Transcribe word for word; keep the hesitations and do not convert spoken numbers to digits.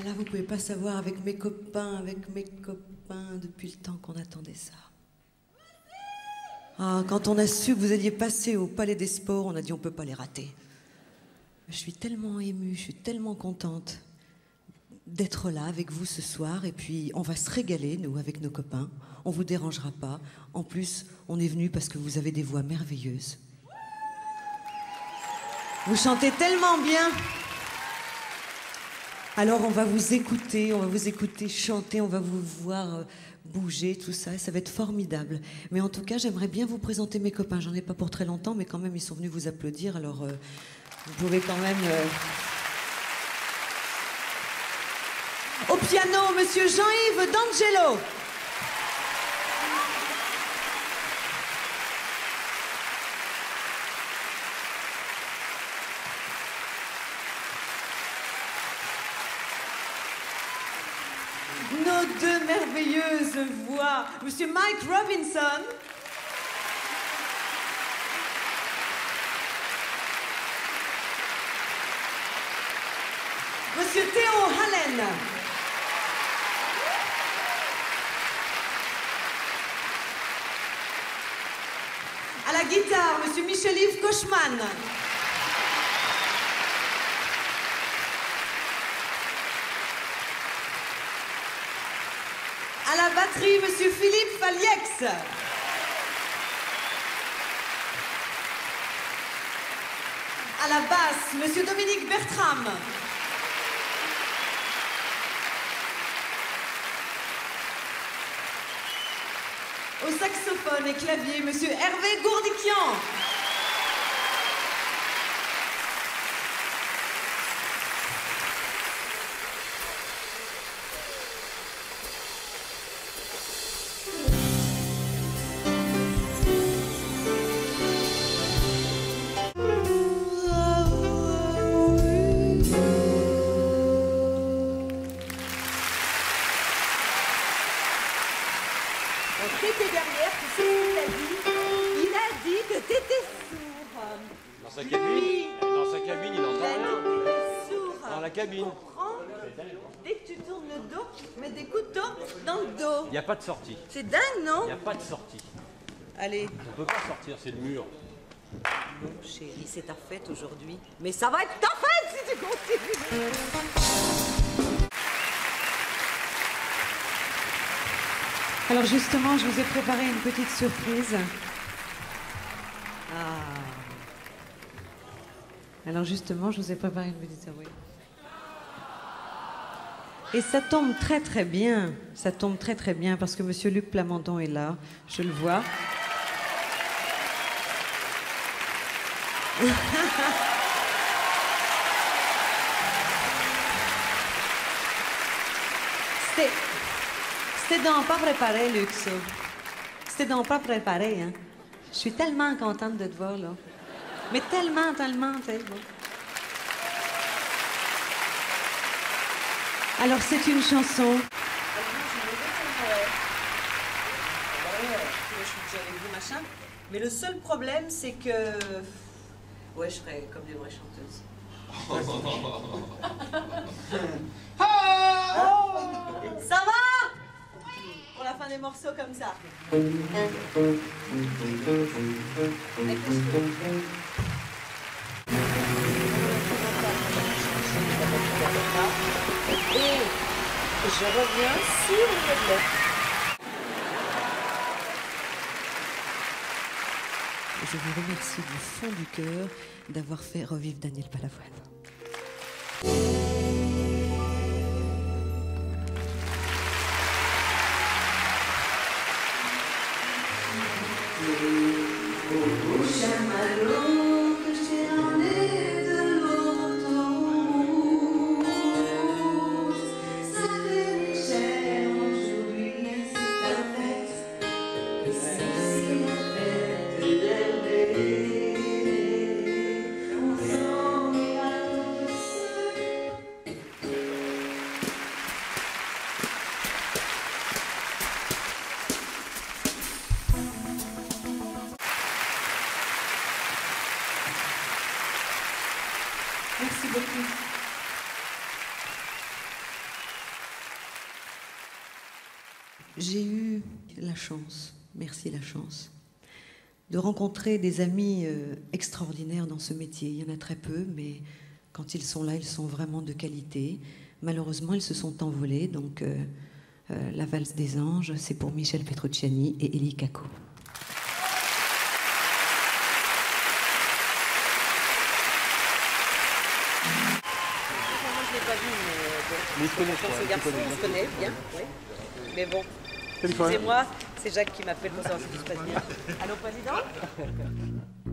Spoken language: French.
là là, vous pouvez pas savoir, avec mes copains, avec mes copains, depuis le temps qu'on attendait ça. Ah, quand on a su que vous alliez passer au Palais des Sports, on a dit on peut pas les rater. Je suis tellement émue, je suis tellement contente d'être là avec vous ce soir, et puis on va se régaler, nous, avec nos copains. On vous dérangera pas. En plus, on est venus parce que vous avez des voix merveilleuses. Vous chantez tellement bien. Alors on va vous écouter, on va vous écouter chanter, on va vous voir euh, bouger, tout ça, ça va être formidable. Mais en tout cas, j'aimerais bien vous présenter mes copains. J'en ai pas pour très longtemps, mais quand même, ils sont venus vous applaudir, alors euh, vous pouvez quand même... Euh... Au piano, monsieur Jean-Yves D'Angelo. Nos deux merveilleuses voix, monsieur Mike Robinson. Monsieur Théo Hallen. À la guitare, monsieur Michel-Yves Kochman. À la batterie, monsieur Philippe Faliex. À la basse, monsieur Dominique Bertram. Au saxophone et clavier, monsieur Hervé Gourdiquian. T'étais derrière, tu sais ce qu'il a dit? Il a dit que t'étais sourd. Dans sa cabine? Dans sa cabine, il Il n'entend a dit rien. que t'étais sourd. Dans la cabine. Tu comprends? Dès que tu tournes le dos, mets des couteaux dans le dos. Il n'y a pas de sortie. C'est dingue, non? Il n'y a pas de sortie. Allez. On ne peut pas sortir, c'est le mur. Bon, chérie, c'est ta fête aujourd'hui. Mais ça va être ta fête si tu continues. Alors justement, je vous ai préparé une petite surprise. Ah. Alors justement, je vous ai préparé une petite surprise. Et ça tombe très très bien. Ça tombe très très bien parce que monsieur Luc Plamondon est là. Je le vois. C'était... C'était donc pas préparé, Luc, ça. C'était donc pas préparé, hein. Je suis tellement contente de te voir, là. Mais tellement, tellement, tu sais. Bon. Alors, c'est une chanson. Je suis déjà avec vous, machin. Mais le seul problème, c'est que... Ouais, je ferais comme des vraies chanteuses. Ça va? Pour la fin des morceaux comme ça. Avec les cheveux. Et je reviens sur le bloc. Je vous remercie du fond du cœur d'avoir fait revivre Daniel Balavoine. Merci beaucoup. J'ai eu la chance, merci la chance, de rencontrer des amis euh, extraordinaires dans ce métier. Il y en a très peu, mais quand ils sont là, ils sont vraiment de qualité. Malheureusement, ils se sont envolés, donc euh, euh, la valse des anges, c'est pour Michel Petrucciani et Élie Cacco. Pas vu, mais bon. Mais ils se connaissent, Quand ouais, ce ils garçon, connaissent on se connaît bien, oui. Mais bon, excusez-moi, c'est Jacques qui m'appelle pour savoir si tout se passe bien. Allô, président?